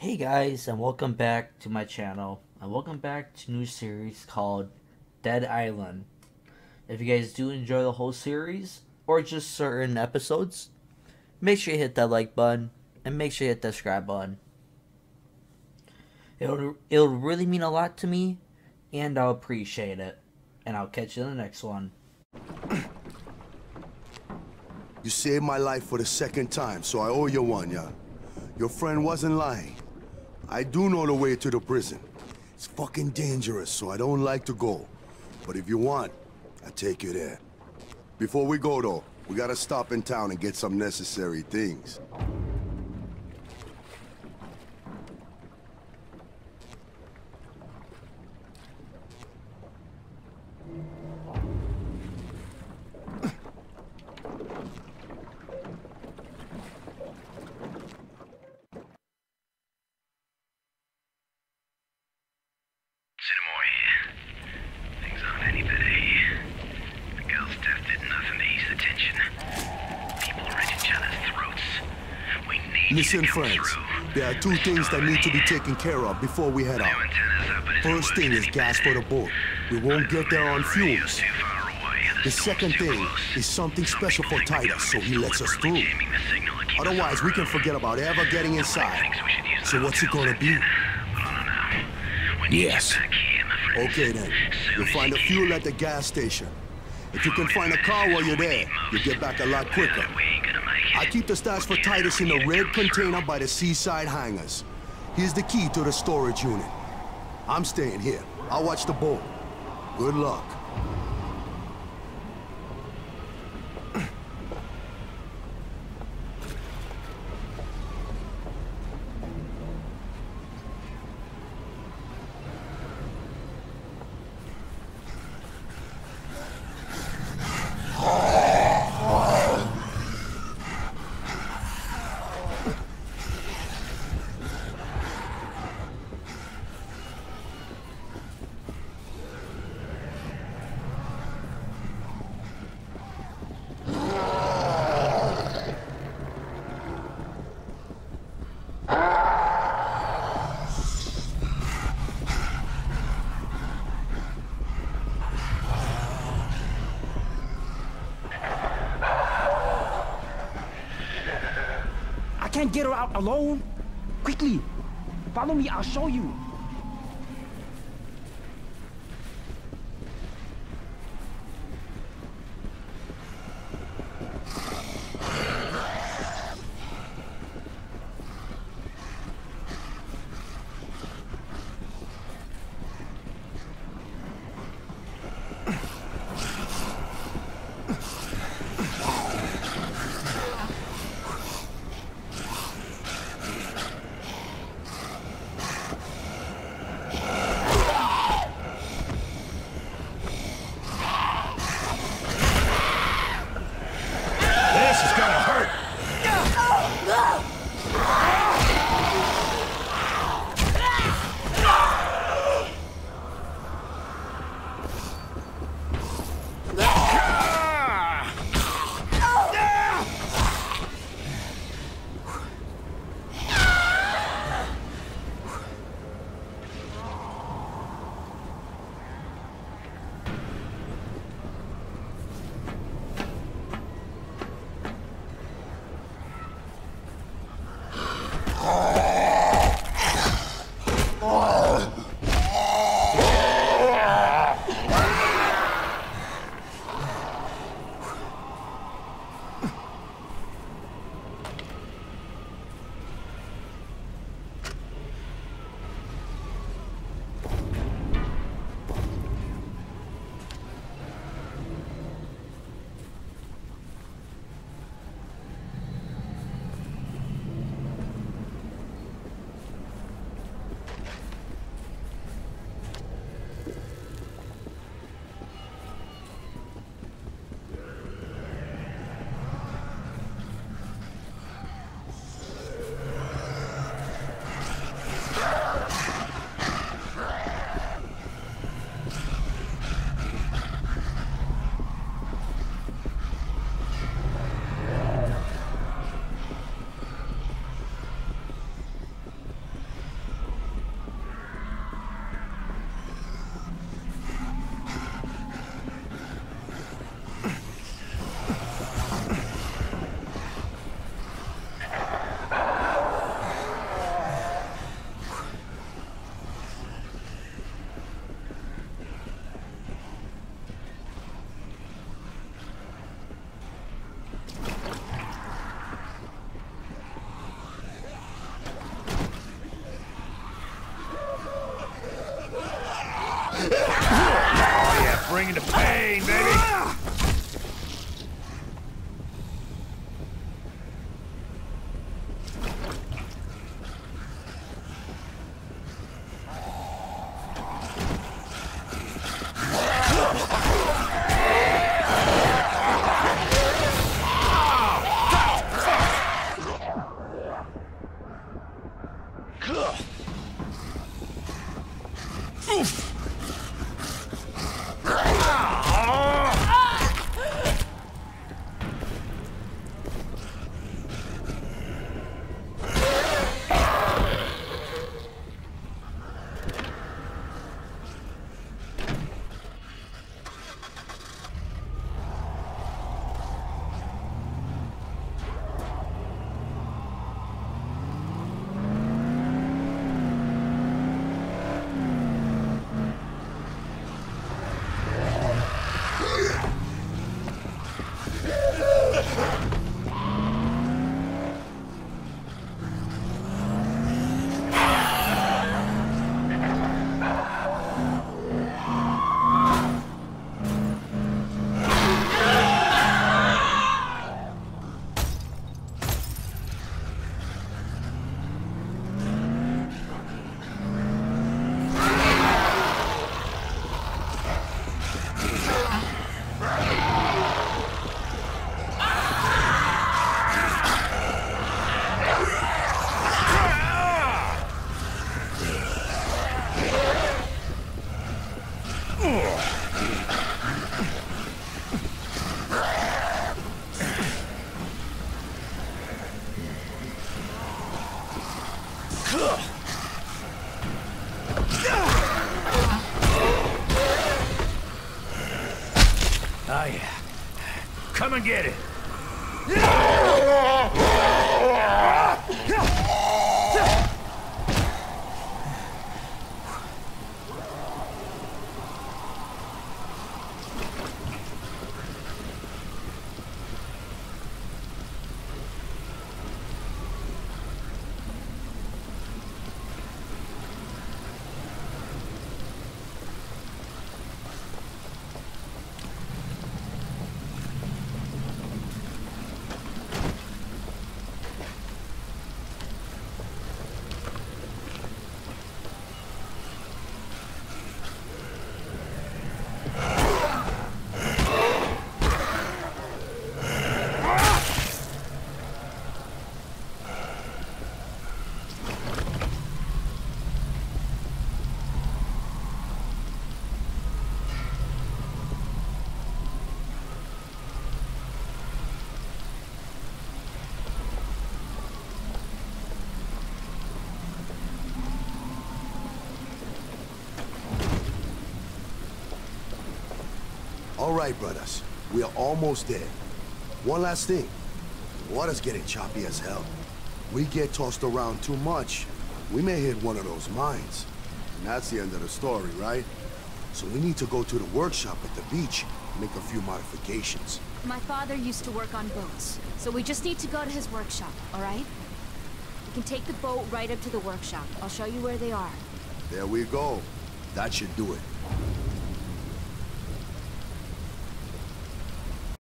Hey guys, and welcome back to my channel, and welcome back to a new series called Dead Island. If you guys do enjoy the whole series, or just certain episodes, make sure you hit that like button, and make sure you hit that subscribe button. It'll really mean a lot to me, and I'll appreciate it. And I'll catch you in the next one. You saved my life for the second time, so I owe you one, yeah? Your friend wasn't lying. I do know the way to the prison. It's fucking dangerous, so I don't like to go. But if you want, I'll take you there. Before we go, though, we gotta stop in town and get some necessary things. Listen, friends, there are two things that need to be taken care of before we head out. First thing is gas for the boat. We won't get there on fumes. The second thing is something special for Titus, so he lets us through. Otherwise, we can forget about ever getting inside. So what's it gonna be? Yes. Okay then, you'll find the fuel at the gas station. If you can find a car while you're there, you'll get back a lot quicker. I keep the stash for Titus in the red container by the seaside hangars. Here's the key to the storage unit. I'm staying here. I'll watch the boat. Good luck. I can't get her out alone. Quickly, follow me, I'll show you. bringing the pain, baby! Oh yeah. Come and get it. All right, brothers. We are almost there. One last thing. The water's getting choppy as hell. We get tossed around too much, we may hit one of those mines. And that's the end of the story, right? So we need to go to the workshop at the beach and make a few modifications. My father used to work on boats, so we just need to go to his workshop, all right? We can take the boat right up to the workshop. I'll show you where they are. There we go. That should do it.